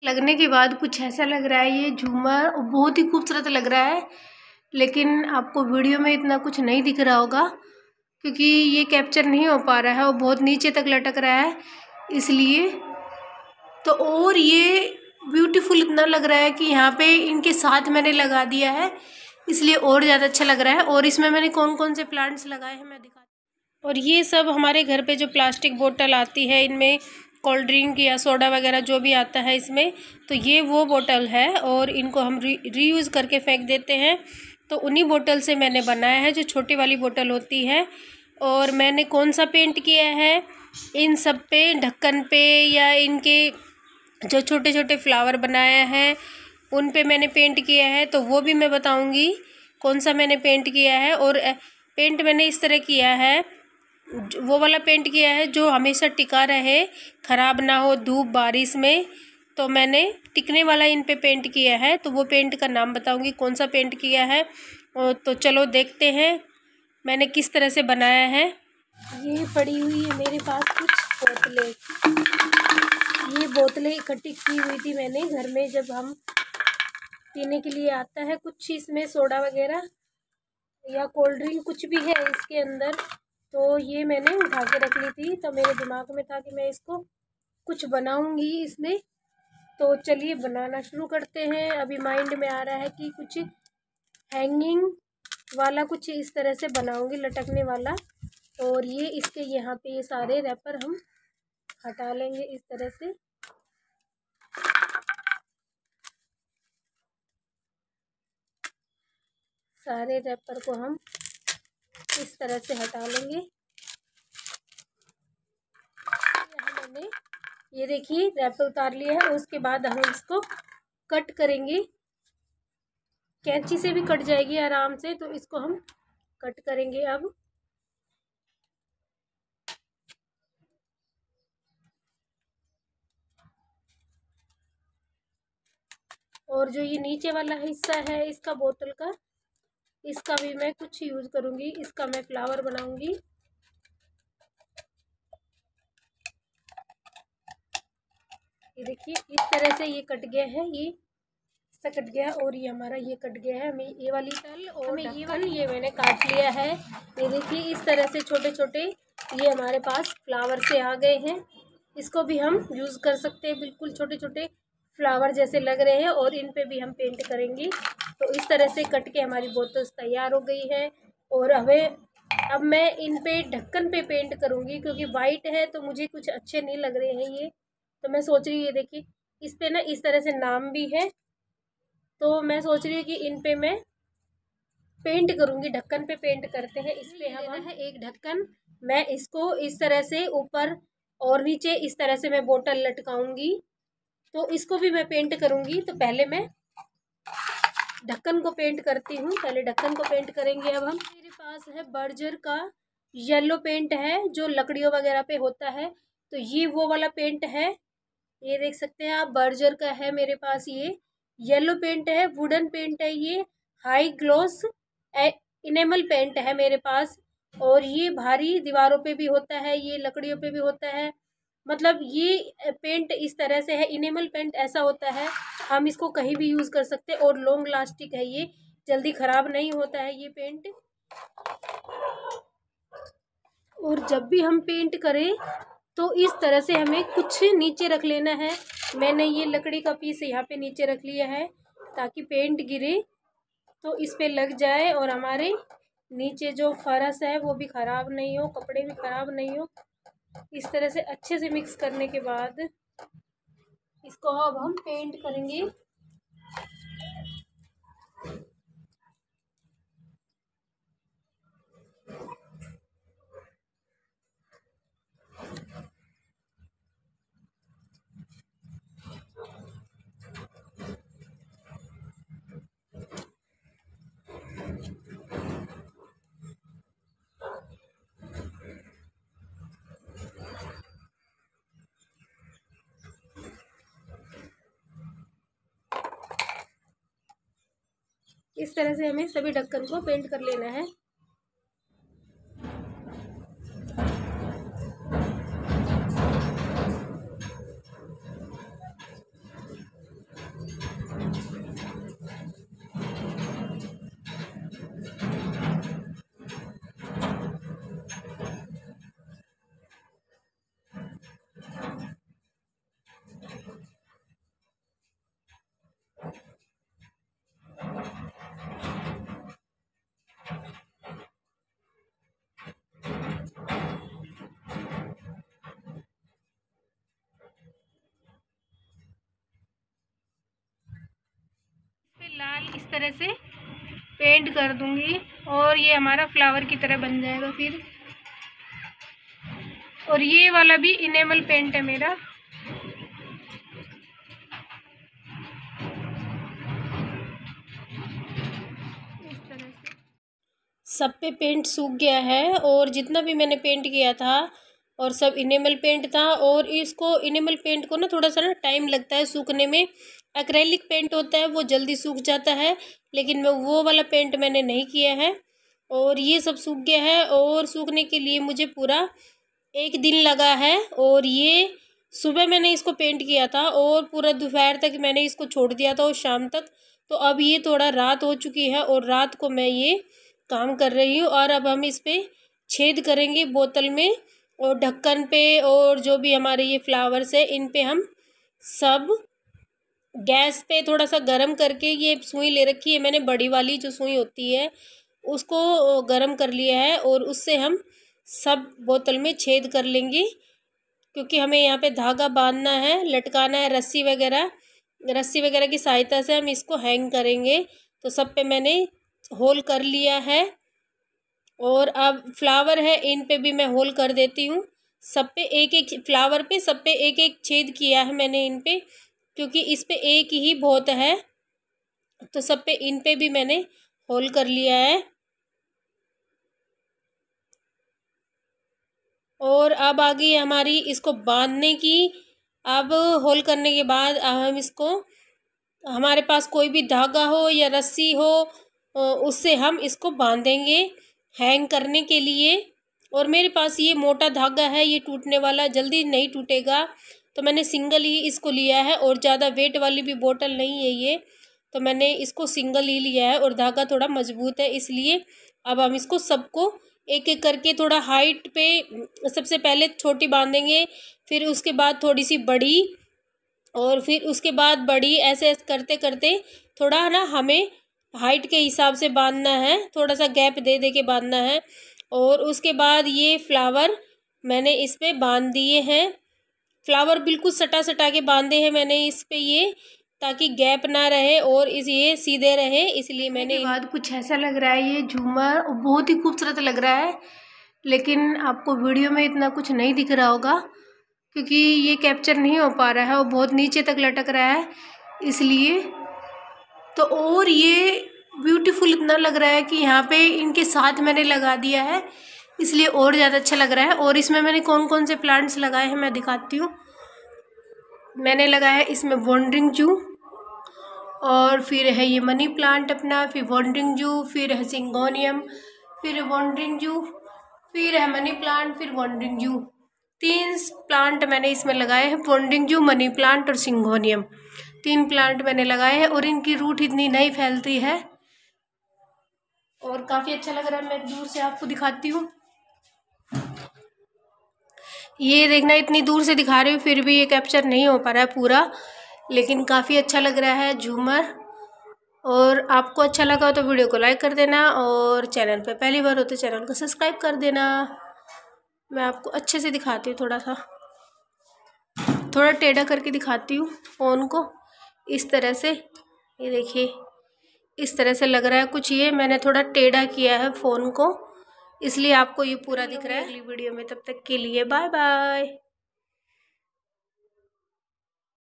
लगने के बाद कुछ ऐसा लग रहा है, ये झूमर बहुत ही खूबसूरत लग रहा है, लेकिन आपको वीडियो में इतना कुछ नहीं दिख रहा होगा क्योंकि ये कैप्चर नहीं हो पा रहा है और बहुत नीचे तक लटक रहा है इसलिए। तो और ये ब्यूटीफुल इतना लग रहा है कि यहाँ पे इनके साथ मैंने लगा दिया है इसलिए और ज़्यादा अच्छा लग रहा है। और इसमें मैंने कौन कौन से प्लांट्स लगाए हैं मैं दिखा। और ये सब हमारे घर पे जो प्लास्टिक बोतल आती है, इनमें कोल्ड ड्रिंक या सोडा वगैरह जो भी आता है इसमें, तो ये वो बोतल है और इनको हम रीयूज़ करके फेंक देते हैं। तो उन्हीं बोतल से मैंने बनाया है, जो छोटी वाली बोतल होती है। और मैंने कौन सा पेंट किया है इन सब पे, ढक्कन पे या इनके जो छोटे छोटे फ्लावर बनाया है उन पे मैंने पेंट किया है, तो वो भी मैं बताऊंगी कौन सा मैंने पेंट किया है। और पेंट मैंने इस तरह किया है, वो वाला पेंट किया है जो हमेशा टिका रहे, ख़राब ना हो धूप बारिश में। तो मैंने टिकने वाला इन पे पेंट किया है, तो वो पेंट का नाम बताऊंगी कौन सा पेंट किया है। तो चलो देखते हैं मैंने किस तरह से बनाया है। ये पड़ी हुई है मेरे पास कुछ बोतलें, ये बोतलें इकट्ठी की हुई थी मैंने घर में, जब हम पीने के लिए आता है कुछ इसमें सोडा वगैरह या कोल्ड ड्रिंक कुछ भी है इसके अंदर, तो ये मैंने उठा के रख ली थी। तो मेरे दिमाग में था कि मैं इसको कुछ बनाऊंगी इसमें, तो चलिए बनाना शुरू करते हैं। अभी माइंड में आ रहा है कि कुछ हैंगिंग वाला कुछ इस तरह से बनाऊंगी, लटकने वाला। और ये इसके यहाँ पे ये सारे रैपर हम हटा लेंगे इस तरह से। सारे रैपर को हम इस तरह से हटा लेंगे। मैंने ये देखिए रैपर उतार लिया है। उसके बाद हम इसको कट करेंगे, कैंची से भी कट जाएगी आराम से, तो इसको हम कट करेंगे। अब और जो ये नीचे वाला हिस्सा है इसका बोतल का, इसका भी मैं कुछ यूज़ करूँगी, इसका मैं फ्लावर बनाऊँगी। ये देखिए इस तरह से ये कट गया है, ये इससे कट गया और ये हमारा ये कट गया है। हमें ये वाली तल और ये मैंने काट लिया है। ये देखिए इस तरह से छोटे छोटे ये हमारे पास फ्लावर से आ गए हैं। इसको भी हम यूज़ कर सकते हैं, बिल्कुल छोटे छोटे फ्लावर जैसे लग रहे हैं, और इन पे भी हम पेंट करेंगे। तो इस तरह से कट के हमारी बोतल तैयार हो गई है। और अब मैं इन पे ढक्कन पे पेंट करूँगी, क्योंकि वाइट है तो मुझे कुछ अच्छे नहीं लग रहे हैं ये। तो मैं सोच रही हूँ, ये देखिए इस पे ना इस तरह से नाम भी है, तो मैं सोच रही हूँ कि इन पे मैं पेंट करूँगी। ढक्कन पे पेंट करते हैं। इस पे हम है एक ढक्कन, मैं इसको इस तरह से ऊपर और नीचे इस तरह से मैं बोतल लटकाऊंगी, तो इसको भी मैं पेंट करूँगी। तो पहले मैं ढक्कन को पेंट करती हूँ, पहले ढक्कन को पेंट करेंगे। अब हम मेरे पास है बर्जर का येलो पेंट है, जो लकड़ियों वगैरह पे होता है, तो ये वो वाला पेंट है। ये देख सकते हैं आप, बर्जर का है मेरे पास। ये येलो पेंट है, वुडन पेंट है, ये हाई ग्लॉस इनेमल पेंट है मेरे पास। और ये भारी दीवारों पे भी होता है, ये लकड़ियों पे भी होता है। मतलब ये पेंट इस तरह से है, इनेमल पेंट ऐसा होता है, हम इसको कहीं भी यूज़ कर सकते हैं और लॉन्ग लास्टिक है, ये जल्दी ख़राब नहीं होता है ये पेंट। और जब भी हम पेंट करें तो इस तरह से हमें कुछ नीचे रख लेना है। मैंने ये लकड़ी का पीस यहाँ पे नीचे रख लिया है, ताकि पेंट गिरे तो इस पे लग जाए और हमारे नीचे जो फर्श है वो भी ख़राब नहीं हो, कपड़े भी ख़राब नहीं हो। इस तरह से अच्छे से मिक्स करने के बाद इसको अब हम पेंट करेंगे। इस तरह से हमें सभी ढक्कन को पेंट कर लेना है। इस तरह से पेंट कर दूंगी और ये हमारा फ्लावर की तरह बन जाएगा फिर। और ये वाला भी इनेमल पेंट है मेरा। इस तरह से सब पे पेंट सूख गया है और जितना भी मैंने पेंट किया था और सब इनेमल पेंट था। और इसको इनेमल पेंट को ना थोड़ा सा ना टाइम लगता है सूखने में। एक्रेलिक पेंट होता है वो जल्दी सूख जाता है, लेकिन मैं वो वाला पेंट मैंने नहीं किया है। और ये सब सूख गया है और सूखने के लिए मुझे पूरा 1 दिन लगा है। और ये सुबह मैंने इसको पेंट किया था और पूरा दोपहर तक मैंने इसको छोड़ दिया था और शाम तक। तो अब ये थोड़ा रात हो चुकी है और रात को मैं ये काम कर रही हूँ। और अब हम इस पे छेद करेंगे बोतल में और ढक्कन पे, और जो भी हमारे ये फ्लावर्स है इन पे हम सब गैस पे थोड़ा सा गरम करके, ये सुई ले रखी है मैंने बड़ी वाली जो सुई होती है उसको गरम कर लिया है और उससे हम सब बोतल में छेद कर लेंगे। क्योंकि हमें यहाँ पे धागा बांधना है, लटकाना है, रस्सी वगैरह की सहायता से हम इसको हैंग करेंगे। तो सब पे मैंने होल कर लिया है और अब फ्लावर है इन पे भी मैं होल कर देती हूँ। सब पे एक एक फ्लावर पे सब पे एक एक छेद किया है मैंने इन पे, क्योंकि इस पे एक ही बहुत है। तो सब पे इन पे भी मैंने होल कर लिया है। और अब आ गई हमारी इसको बांधने की। अब होल करने के बाद हम इसको, हमारे पास कोई भी धागा हो या रस्सी हो उससे हम इसको बांधेंगे हैंग करने के लिए। और मेरे पास ये मोटा धागा है, ये टूटने वाला जल्दी नहीं टूटेगा, तो मैंने सिंगल ही इसको लिया है। और ज़्यादा वेट वाली भी बोतल नहीं है ये, तो मैंने इसको सिंगल ही लिया है और धागा थोड़ा मजबूत है इसलिए। अब हम इसको सबको एक एक करके थोड़ा हाइट पे सबसे पहले छोटी बांधेंगे, फिर उसके बाद थोड़ी सी बड़ी, और फिर उसके बाद बड़ी, ऐसे ऐसे करते करते थोड़ा ना हमें हाइट के हिसाब से बांधना है, थोड़ा सा गैप दे दे के बांधना है। और उसके बाद ये फ्लावर मैंने इस पे बांध दिए हैं। फ्लावर बिल्कुल सटा सटा के बांधे हैं मैंने इस पे ये, ताकि गैप ना रहे और ये सीधे रहे, इसलिए मैंने। बाद कुछ ऐसा लग रहा है ये झूमर, बहुत ही खूबसूरत लग रहा है, लेकिन आपको वीडियो में इतना कुछ नहीं दिख रहा होगा क्योंकि ये कैप्चर नहीं हो पा रहा है और बहुत नीचे तक लटक रहा है इसलिए। तो और ये ब्यूटीफुल इतना लग रहा है कि यहाँ पे इनके साथ मैंने लगा दिया है, इसलिए और ज़्यादा अच्छा लग रहा है। और इसमें मैंने कौन कौन से प्लांट्स लगाए हैं मैं दिखाती हूँ। मैंने लगाया है इसमें वॉन्डरिंग जू, और फिर है ये मनी प्लांट अपना, फिर वॉन्डरिंग जू, फिर है सिंगोनियम, फिर वॉन्डरिंग जू, फिर है मनी प्लांट, फिर वॉन्डरिंग जू। 3 प्लांट मैंने इसमें लगाए हैं, वॉन्डरिंग जू, मनी प्लांट और सिंगोनियम। 3 प्लांट मैंने लगाए हैं और इनकी रूट इतनी नहीं फैलती है और काफ़ी अच्छा लग रहा है। मैं दूर से आपको दिखाती हूँ, ये देखना इतनी दूर से दिखा रही हूँ फिर भी ये कैप्चर नहीं हो पा रहा है पूरा, लेकिन काफ़ी अच्छा लग रहा है झूमर। और आपको अच्छा लगा तो वीडियो को लाइक कर देना और चैनल पे पहली बार हो तो चैनल को सब्सक्राइब कर देना। मैं आपको अच्छे से दिखाती हूँ, थोड़ा टेढ़ा करके दिखाती हूँ फ़ोन को, इस तरह से। ये देखिए इस तरह से लग रहा है कुछ, ये मैंने थोड़ा टेढ़ा किया है फ़ोन को, इसलिए आपको ये पूरा दिख रहा है। अगली वीडियो में, तब तक के लिए बाय बाय।